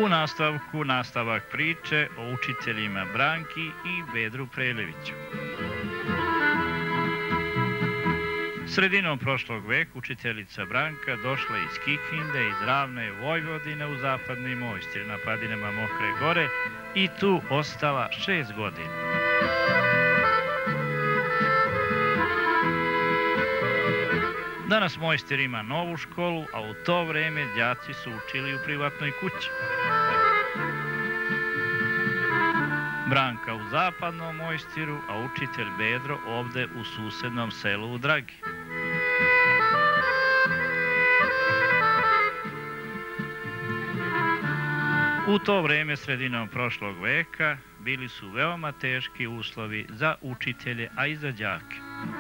U nastavku nastavak priče o učiteljima Branki i Bedru Preleviću. Sredinom prošlog veka učiteljica Branka došla iz Kikinde, iz ravne Vojvodine u zapadni Mojstir na padinama Mokre gore i tu ostala 6 godina. Danas Mojstir ima novu školu, a u to vreme đaci su učili u privatnoj kući. Branka u zapadnom Mojstiru, a učitelj Bedro ovde u susednom selu u Dragi. U to vreme, sredinom prošlog veka, bili su veoma teški uslovi za učitelje, a i za đake.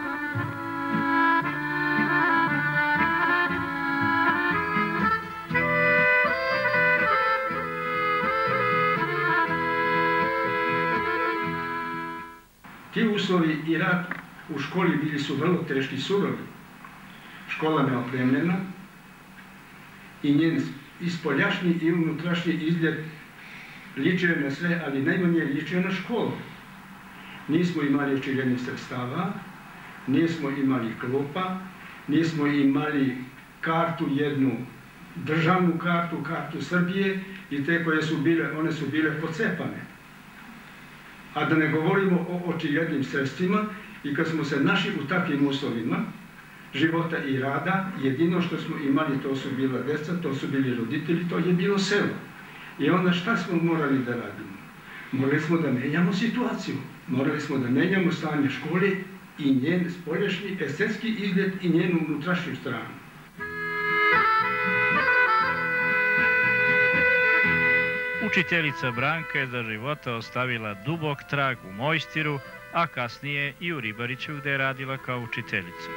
Ti uslovi i rad u školi bili su vrlo teški i surovi. Škola neopremljena i njen ispoljašnji i unutrašnji izgled ličio na sve, ali najmanje ličio na školu. Nismo imali očiglednih sredstava, nismo imali klupa, nismo imali kartu, jednu državnu kartu, kartu Srbije, i te koje su bile, one su bile pocepane. A da ne govorimo o očiglednim sredstvima, i kad smo se našli u takvim uslovima života i rada, jedino što smo imali to su bila deca, to su bili roditelji, to je bilo selo. I onda šta smo morali da radimo? Morali smo da menjamo situaciju, morali smo da menjamo stanje škole i njen spoljašnji estetski izgled i njenu unutrašnju stranu. Učiteljica Branka je za života ostavila dubok trag u Mojstiru, a kasnije i u Ribariću gde je radila kao učiteljica.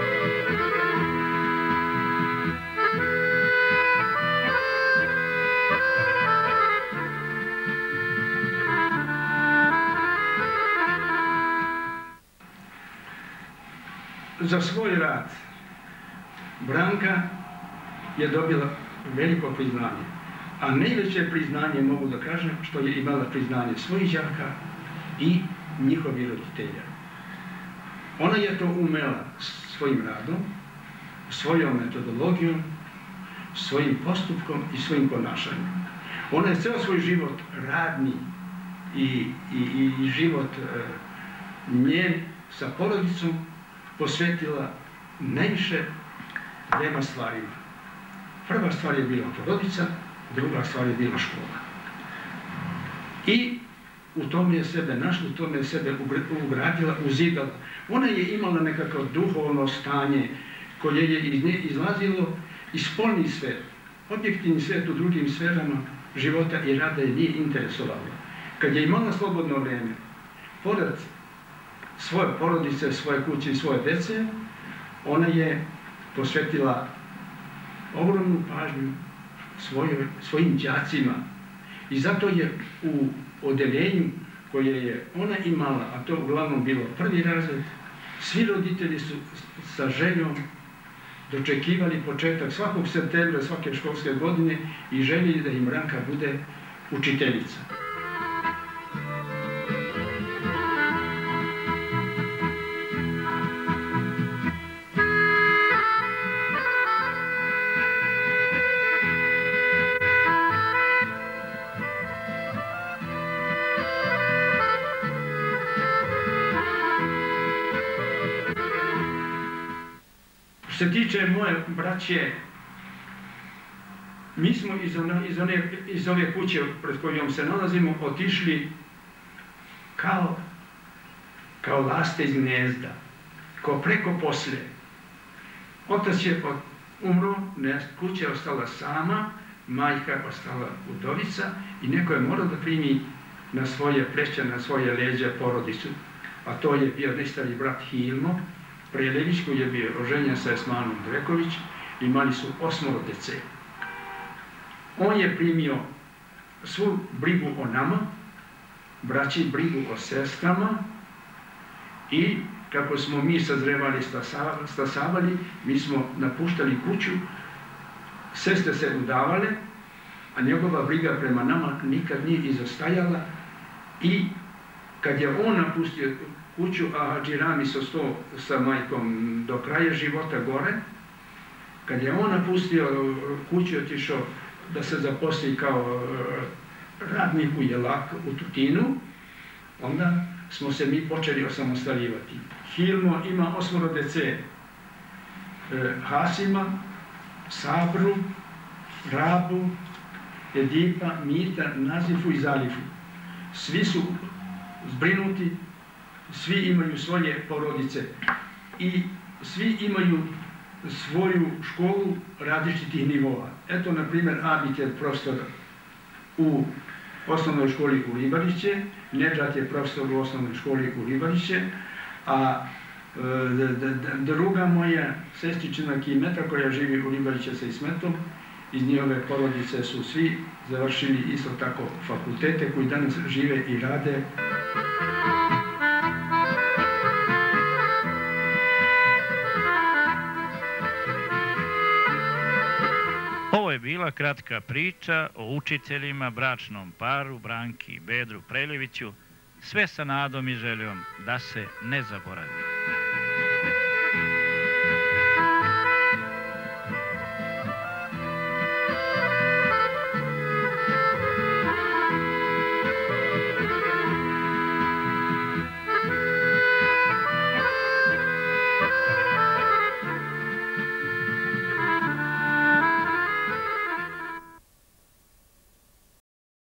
Za svoj rad Branka je dobila veliko priznanje. A najveće priznanje, mogu da kažem, što je imala priznanje svojih đaka i njihovih roditelja. Ona je to umela svojim radom, svojom metodologijom, svojim postupkom i svojim ponašanjem. Ona je ceo svoj život radni i život njen sa porodicom posvetila najviše dvema stvarima. Prva stvar je bila porodica, druga stvar je bila škola. I u tome je sebe našla, u tome je sebe ugradila, uzidala. Ona je imala nekako duhovno stanje koje je iz nje izlazilo i spoljni svet, objektivni svet u drugim sferama života i rada je nije interesovalo. Kad je imala slobodno vreme, pored svoje porodice, svoje kuće i svoje dece, ona je posvetila ogromnu pažnju svojim đacima. I zato je u odeljenju koje je ona imala, a to uglavnom bilo prvi razred, svi roditelji su sa željom dočekivali početak svakog septembra, svake školske godine i željeli da im Branka bude učiteljica. Što se tiče moje braće, mi smo iz ove kuće pred kojom se nalazimo otišli kao laste iz gnezda, kao preko poslije. Otac je umro, kuća je ostala sama, majka ostala udovica i neko je morao da primi na svoje pleća, na svoje leđa porodicu, a to je bio najstariji brat Hilmo Prelević, koji je bio oženjen sa Esmanom Dreković, imali su 8 dece. On je primio svu brigu o nama, braći brigu o sestrama, i kako smo mi sazrevali, stasavali, mi smo napuštali kuću, sestre se udavale, a njegova briga prema nama nikad nije izostajala. I kad je on napustio kuću, a Hadži Ramiz ostao sa majkom do kraja života gore, kad je on napustio kuću i otišao da se zaposli kao radnik u Jelak, u Tutinu, onda smo se mi počeli osamostaljivati. Hilmo ima 8 dece, Hasima, Sabru, Rabu, Edipa, Mita, Nazifu i Zalifu. Svi su zbrinuti, svi imaju svoje porodice i svi imaju svoju školu različitih nivoa. Eto, na primjer, Abid je profesor u osnovnoj školi u Libariće, Nedžad je profesor u osnovnoj školi u Libariće, a druga moja sestričina Kimeta koja živi u Libariće sa Ismetom, iz njihove porodice su svi završili isto tako fakultete koji danas žive i rade. Ovo je bila kratka priča o učiteljima, bračnom paru Branki i Bedru Preljeviću, sve sa nadom i željom da se ne zaboravi.